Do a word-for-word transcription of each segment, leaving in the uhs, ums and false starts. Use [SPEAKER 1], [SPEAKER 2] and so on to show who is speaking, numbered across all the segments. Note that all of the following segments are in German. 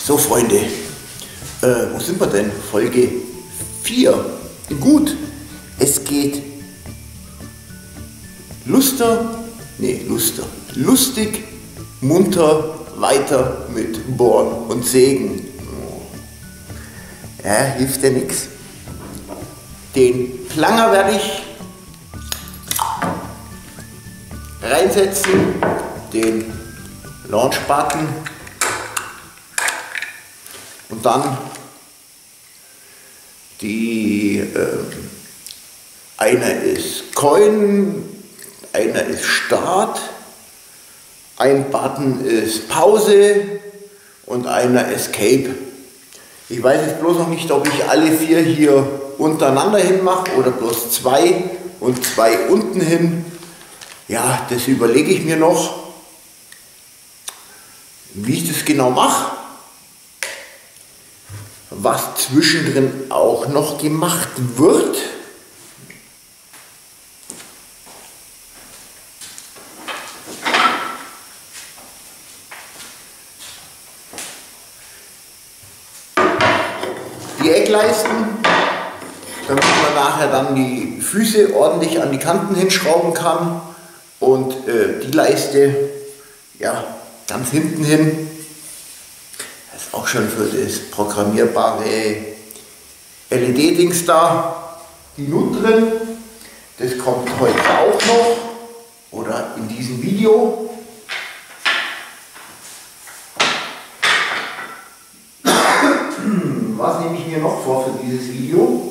[SPEAKER 1] So Freunde, äh, wo sind wir denn? Folge vier. Gut, es geht luster, nee, luster, lustig, munter weiter mit Bohren und Sägen. Ja, hilft ja nichts. Den Planger werde ich reinsetzen, den Launch-Button und dann die, äh, einer ist Coin, einer ist Start, ein Button ist Pause und einer Escape. Ich weiß jetzt bloß noch nicht, ob ich alle vier hier untereinander hin mache oder bloß zwei und zwei unten hin. Ja, das überlege ich mir noch, wie ich das genau mache. Was zwischendrin auch noch gemacht wird. Die Eckleisten, damit man nachher dann die Füße ordentlich an die Kanten hinschrauben kann. Und äh, die Leiste, ja, ganz hinten hin. Das ist auch schon für das programmierbare L E D-Dings da. Die Nut drin, das kommt heute auch noch oder in diesem Video. Was nehme ich mir noch vor für dieses Video?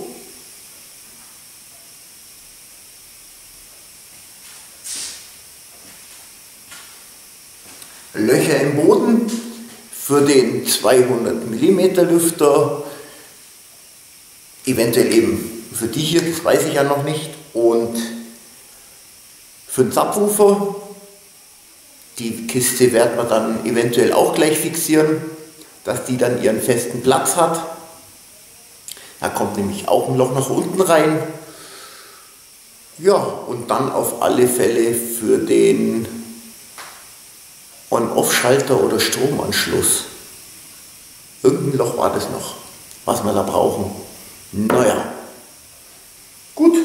[SPEAKER 1] Löcher im Boden für den zweihundert Millimeter Lüfter, eventuell eben für die hier, das weiß ich ja noch nicht, und für den Subwoofer, die Kiste werden wir dann eventuell auch gleich fixieren, dass die dann ihren festen Platz hat. Da kommt nämlich auch ein Loch nach unten rein. Ja, und dann auf alle Fälle für den On-Off-Schalter oder Stromanschluss. Irgendein Loch war das noch, was wir da brauchen. Naja, gut.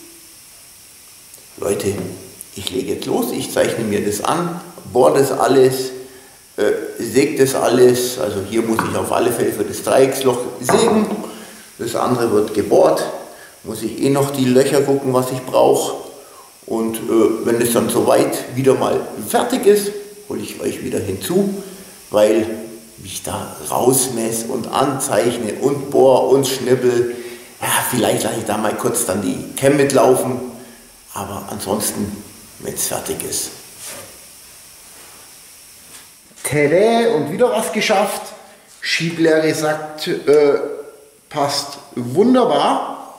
[SPEAKER 1] Leute, ich lege jetzt los, ich zeichne mir das an, bohre das alles, äh, säge das alles. Also hier muss ich auf alle Fälle für das Dreiecksloch sägen. Das andere wird gebohrt. Muss ich eh noch die Löcher gucken, was ich brauche. Und äh, wenn es dann soweit wieder mal fertig ist, hole ich euch wieder hinzu, weil ich da rausmesse und anzeichne und bohr und schnippel. Ja, vielleicht lasse ich da mal kurz dann die Cam mitlaufen, aber ansonsten, wenn es fertig ist. Tada, und wieder was geschafft. Schieblehre sagt, äh, passt wunderbar.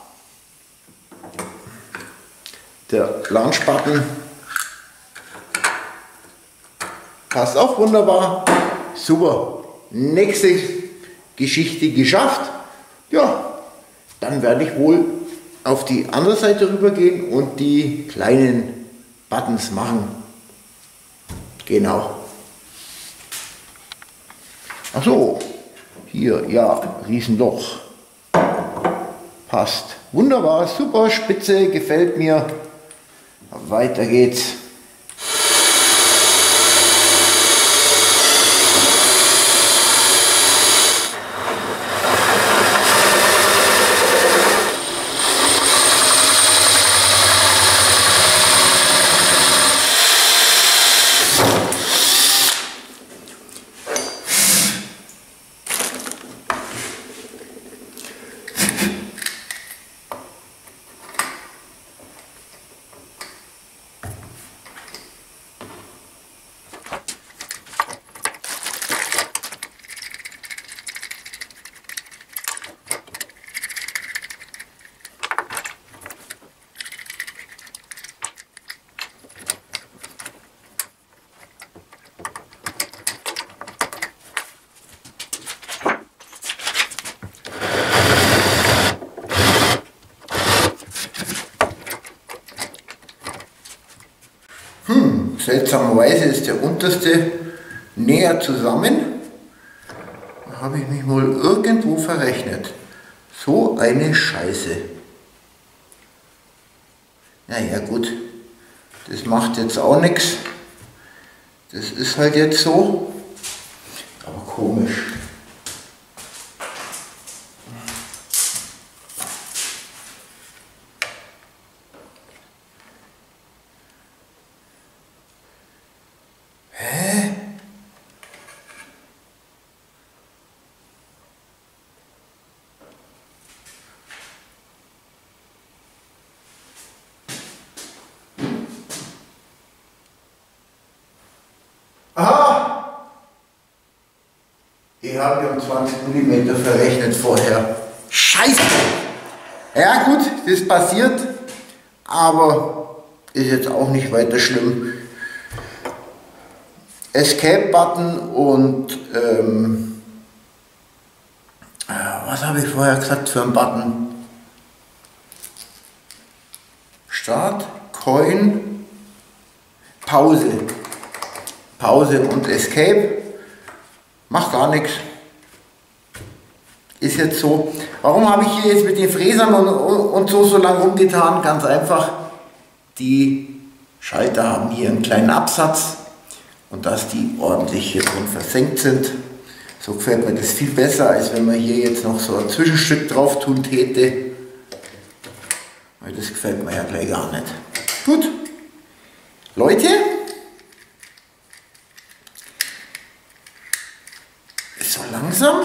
[SPEAKER 1] Der Launch-Button passt auch wunderbar. Super. Nächste Geschichte geschafft. Ja, dann werde ich wohl auf die andere Seite rübergehen und die kleinen Buttons machen. Genau. Ach so, hier, ja, Riesenloch. Passt. Wunderbar, super, spitze, gefällt mir. Weiter geht's. Seltsamerweise ist der unterste näher zusammen. habe ich mich wohl irgendwo verrechnet. So eine Scheiße. Naja gut, das macht jetzt auch nichts. Das ist halt jetzt so. Aber komisch. Hä? Aha! Ich habe mir um zwanzig Millimeter verrechnet vorher. Scheiße! Ja gut, das passiert, aber ist jetzt auch nicht weiter schlimm. Escape-Button und ähm, was habe ich vorher gesagt für einen Button? Start, Coin, Pause. Pause und Escape. Macht gar nichts. Ist jetzt so. Warum habe ich hier jetzt mit den Fräsern und, und so so lange rumgetan? Ganz einfach. Die Schalter haben hier einen kleinen Absatz. Und dass die ordentlich hier drin versenkt sind. So gefällt mir das viel besser, als wenn man hier jetzt noch so ein Zwischenstück drauf tun täte. Weil das gefällt mir ja gleich gar nicht. Gut. Leute. So langsam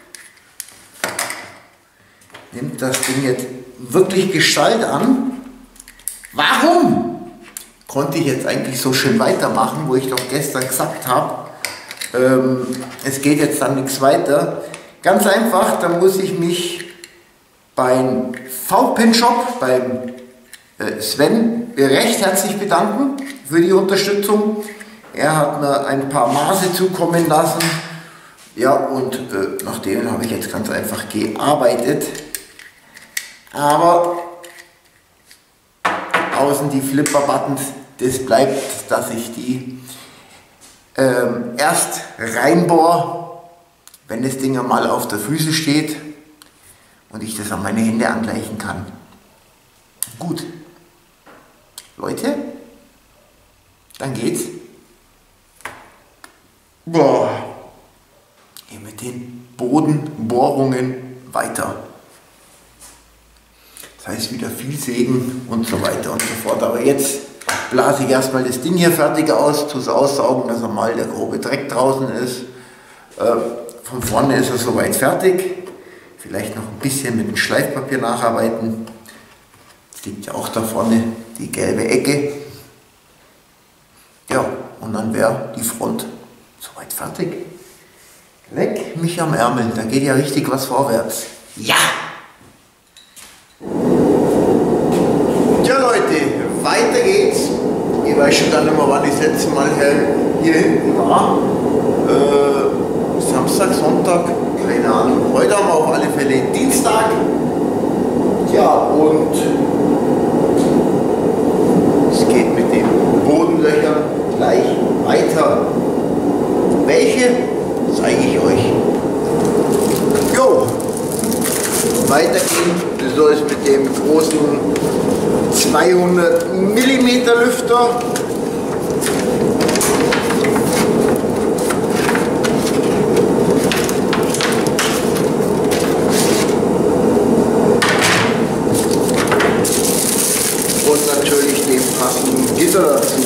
[SPEAKER 1] nimmt das Ding jetzt wirklich Gestalt an. Warum konnte ich jetzt eigentlich so schön weitermachen, wo ich doch gestern gesagt habe, ähm, es geht jetzt dann nichts weiter? Ganz einfach, da muss ich mich beim V-Pin-Shop, beim äh, Sven, recht herzlich bedanken für die Unterstützung. Er hat mir ein paar Maße zukommen lassen. Ja, und äh, nach denen habe ich jetzt ganz einfach gearbeitet. Aber außen die Flipper-Buttons, das bleibt, dass ich die ähm, erst reinbohre, wenn das Ding mal auf der Füße steht und ich das an meine Hände angleichen kann. Gut. Leute, dann geht's. Boah. Hier mit den Bodenbohrungen weiter. Das heißt wieder viel sägen und so weiter und so fort. Aber jetzt blase ich erstmal das Ding hier fertig aus, tue es aussaugen, dass einmal der grobe Dreck draußen ist. Äh, von vorne ist er soweit fertig. Vielleicht noch ein bisschen mit dem Schleifpapier nacharbeiten. Es liegt ja auch da vorne die gelbe Ecke. Ja, und dann wäre die Front soweit fertig. Leck mich am Ärmel, da geht ja richtig was vorwärts. Ja! Tja Leute, weiter geht's. Ich weiß schon gar nicht mehr, wann ich das letzte Mal hier hinten war. Äh, Samstag, Sonntag, keine Ahnung. Heute haben wir auf alle Fälle Dienstag. Ja, und es geht mit den Bodenlöchern gleich weiter. Welche zeige ich euch. Jo, weitergehen soll es mit dem großen zweihundert Millimeter Lüfter. Und natürlich den passenden Gitter dazu.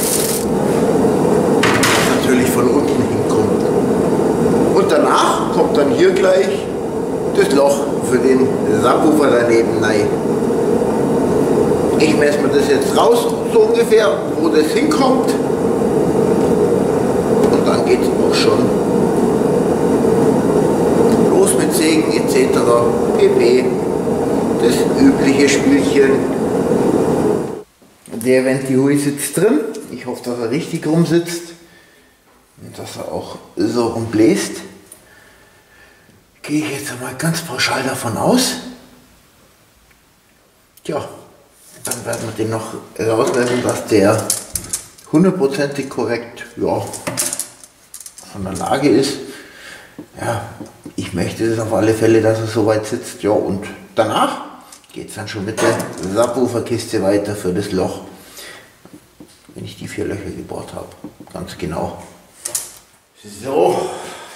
[SPEAKER 1] Das natürlich von unten hinkommt. Und danach kommt dann hier gleich das Loch für den Subwoofer daneben rein. Ich messe mir das jetzt raus, so ungefähr, wo das hinkommt. Und dann geht es auch schon los mit Sägen et cetera pp. Das übliche Spielchen. Der Ventihui sitzt drin. Ich hoffe, dass er richtig rum sitzt. Und dass er auch so rumbläst. Gehe ich jetzt einmal ganz pauschal davon aus. Tja, dann werden wir den noch rausmessen, dass der hundertprozentig korrekt ja, von der Lage ist. Ja, ich möchte das auf alle Fälle, dass er so weit sitzt. Ja, und danach geht es dann schon mit der Subwoofer-Kiste weiter für das Loch, wenn ich die vier Löcher gebohrt habe. Ganz genau. So,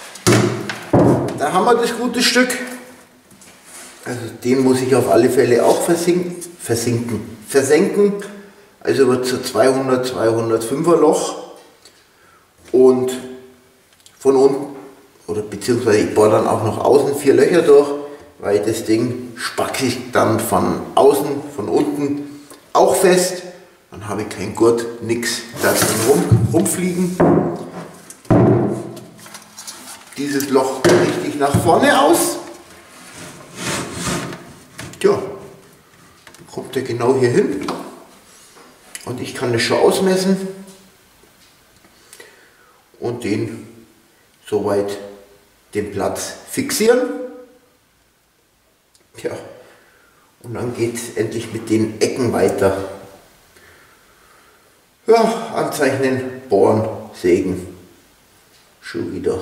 [SPEAKER 1] da haben wir das gute Stück. Also den muss ich auf alle Fälle auch versinken, versinken, versenken. Also wird zu zweihundert, zweihundertfünfer Loch. Und von unten, oder beziehungsweise ich bohre dann auch noch außen vier Löcher durch, weil das Ding spackt sich dann von außen, von unten auch fest. Dann habe ich kein Gurt, nichts da drin rum, rumfliegen. Dieses Loch richte ich nach vorne aus. Ja, dann kommt er genau hier hin und ich kann das schon ausmessen und den soweit den Platz fixieren. Ja, und dann geht es endlich mit den Ecken weiter. Ja, anzeichnen, bohren, sägen. Schon wieder.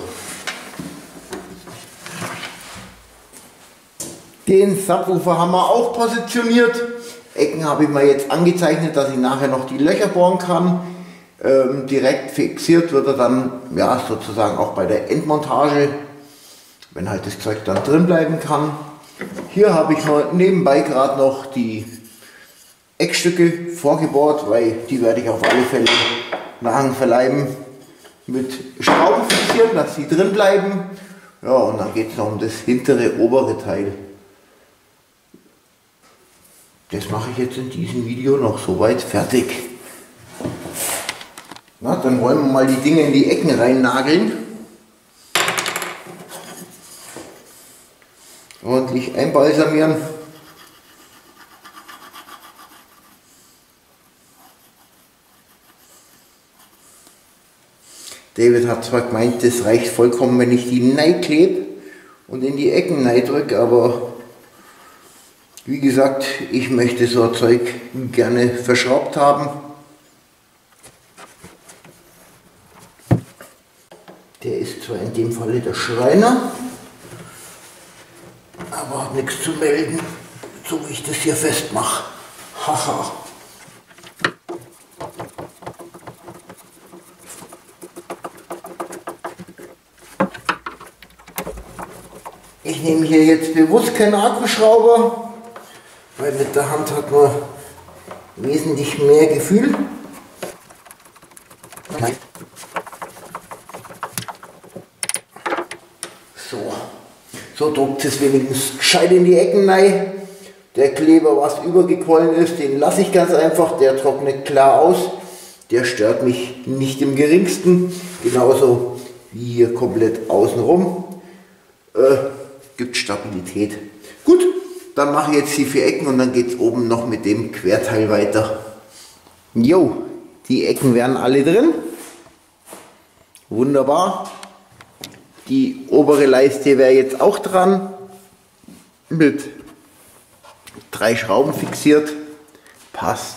[SPEAKER 1] Den Subwoofer haben wir auch positioniert. Ecken habe ich mir jetzt angezeichnet, dass ich nachher noch die Löcher bohren kann. Ähm, direkt fixiert wird er dann ja, sozusagen auch bei der Endmontage, wenn halt das Zeug dann drin bleiben kann. Hier habe ich mal nebenbei gerade noch die Eckstücke vorgebohrt, weil die werde ich auf alle Fälle nach dem Verleiben mit Schrauben fixieren, dass sie drin bleiben. Ja, und dann geht es noch um das hintere, obere Teil. Das mache ich jetzt in diesem Video noch soweit fertig. Na, dann wollen wir mal die Dinge in die Ecken rein nageln. Ordentlich einbalsamieren. David hat zwar gemeint, das reicht vollkommen, wenn ich die rein klebe und in die Ecken rein drücke, aber wie gesagt, ich möchte so ein Zeug gerne verschraubt haben. Der ist zwar in dem Falle der Schreiner, aber hat nichts zu melden, so wie ich das hier festmache. Haha. Ich nehme hier jetzt bewusst keinen Akkuschrauber, weil mit der Hand hat man wesentlich mehr Gefühl. Nein. So, so druckt es wenigstens gescheit in die Ecken rein. Der Kleber, was übergequollen ist, den lasse ich ganz einfach, der trocknet klar aus. Der stört mich nicht im geringsten, genauso wie hier komplett außenrum. Äh, gibt Stabilität. Gut, dann mache ich jetzt die vier Ecken und dann geht es oben noch mit dem Querteil weiter. Jo, die Ecken wären alle drin. Wunderbar. Die obere Leiste wäre jetzt auch dran. Mit drei Schrauben fixiert. Passt.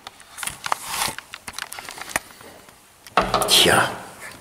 [SPEAKER 1] Tja.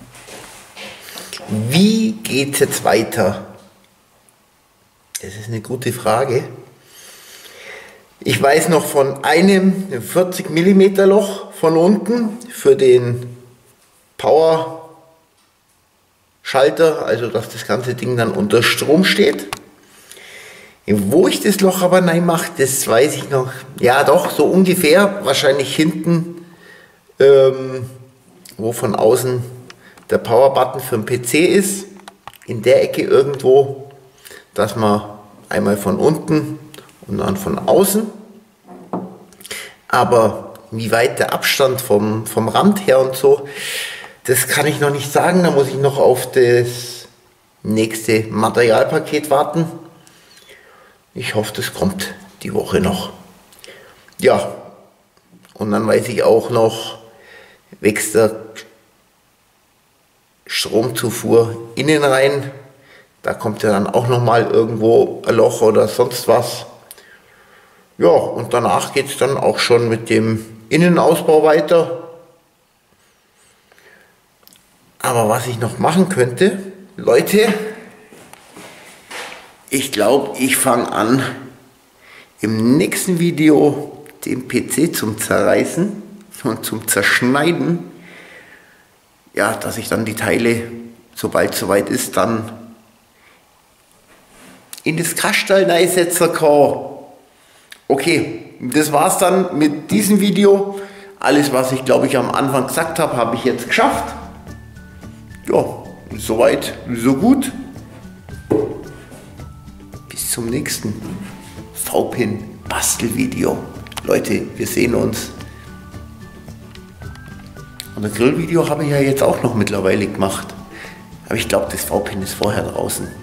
[SPEAKER 1] Wie geht es jetzt weiter? Das ist eine gute Frage. Ich weiß noch von einem vierzig Millimeter Loch von unten für den Power Schalter, also dass das ganze Ding dann unter Strom steht. Wo ich das Loch aber rein mache, das weiß ich noch. Ja doch, so ungefähr, wahrscheinlich hinten, ähm, wo von außen der Power-Button für den P C ist, in der Ecke irgendwo, dass man einmal von unten und dann von außen, aber wie weit der Abstand vom, vom Rand her und so, das kann ich noch nicht sagen, da muss ich noch auf das nächste Materialpaket warten. Ich hoffe, das kommt die Woche noch. Ja, und dann weiß ich auch noch, wächst der Stromzufuhr innen rein. Da kommt ja dann auch nochmal irgendwo ein Loch oder sonst was. Ja, und danach geht es dann auch schon mit dem Innenausbau weiter. Aber was ich noch machen könnte, Leute, ich glaube, ich fange an, im nächsten Video den P C zum Zerreißen und zum Zerschneiden. Ja, dass ich dann die Teile, sobald es soweit ist, dann in das Kasperl reinsetzen kann. Okay, das war's dann mit diesem Video. Alles, was ich glaube ich am Anfang gesagt habe, habe ich jetzt geschafft. Ja, soweit, so gut. Bis zum nächsten V-Pin-Bastelvideo. Leute, wir sehen uns. Und das Grillvideo habe ich ja jetzt auch noch mittlerweile gemacht. Aber ich glaube, das V-Pin ist vorher draußen.